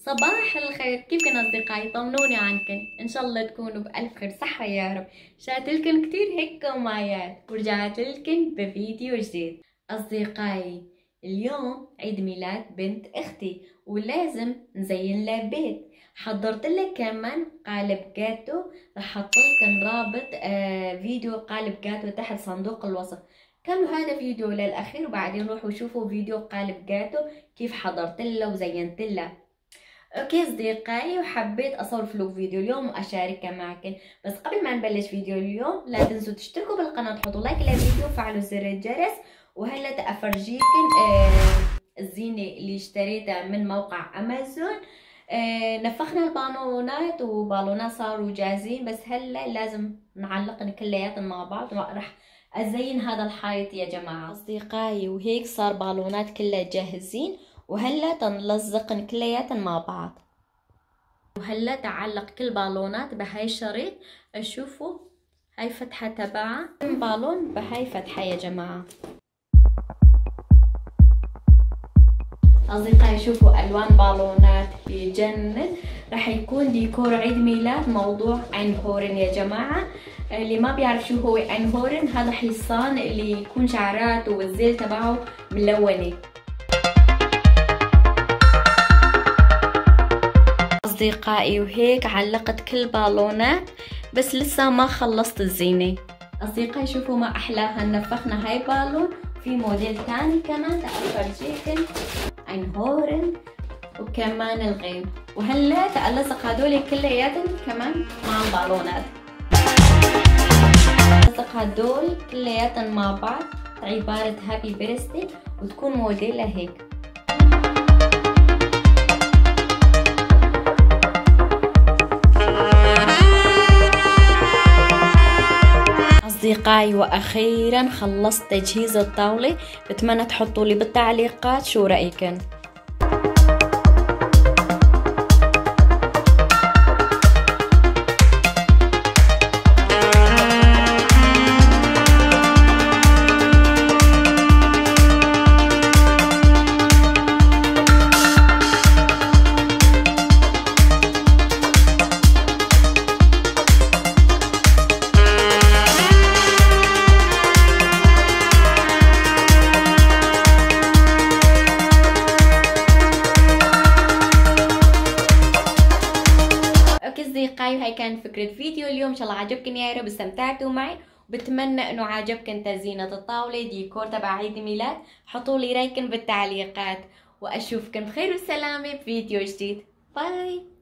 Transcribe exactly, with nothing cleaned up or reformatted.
صباح الخير، كيفكن أصدقائي؟ طمنوني عنكن، إن شاء الله تكونوا بألف خير صحة يا رب. شاتلكن كتير هيك ومايات ورجعت لكن بفيديو جديد. أصدقائي اليوم عيد ميلاد بنت أختي ولازم نزين لها بيت. حضرت لك كمان قالب جاتو، رح احط لكم رابط آه فيديو قالب جاتو تحت صندوق الوصف. كملوا هذا فيديو للأخير وبعدين روحوا شوفوا فيديو قالب جاتو كيف حضرت له وزينت له. اوكي اصدقائي، وحبيت اصور فلوق فيديو اليوم واشاركه معكم. بس قبل ما نبلش فيديو اليوم لا تنسوا تشتركوا بالقناه، تحطوا لايك للفيديو وفعلوا زر الجرس. وهلا افرجيكم آه الزينه اللي اشتريتها من موقع امازون. آه نفخنا البالونات وبالونات صاروا جاهزين، بس هلا لازم نعلقن كلياتن مع بعض وراح ازين هذا الحائط يا جماعه. اصدقائي وهيك صار بالونات كلها جاهزين، وهلا تنلزقن كلياتن مع بعض. وهلا تعلق كل بالونات بهاي الشريط. اشوفوا هاي فتحة تبعها، بالون بهاي فتحة يا جماعة. اصدقائي شوفوا الوان بالونات بجنن. راح يكون ديكور عيد ميلاد موضوع اينهورن يا جماعة. اللي ما بيعرف شو هو اينهورن، هذا حصان اللي يكون شعراته والزيل تبعه ملونة. أصدقائي وهيك علقت كل بالونات، بس لسه ما خلصت الزينة. أصدقائي شوفوا ما أحلاها، نفخنا هاي بالون وفي موديل تاني كمان تأفرجيكن اينهورن وكمان الغيم. وهلا تألصق هدول كلياتن كمان مع البالونات. ألصق هدول كلياتن مع بعض عبارة هابي بيرثدي، وتكون موديلها هيك. أصدقائي وأخيرا خلصت تجهيز الطاولة، بتمنى تحطوا لي بالتعليقات شو رأيكن. أصدقائي هاي كانت فكرة فيديو اليوم، إن شاء الله عجبكم يا رب، استمتعتوا معي، وبتمنى إنه عجبكم تزيينة الطاولة ديكور تبع عيد ميلاد. حطوا لي رايكم بالتعليقات، وأشوفكم بخير وسلامة بفيديو جديد. باي.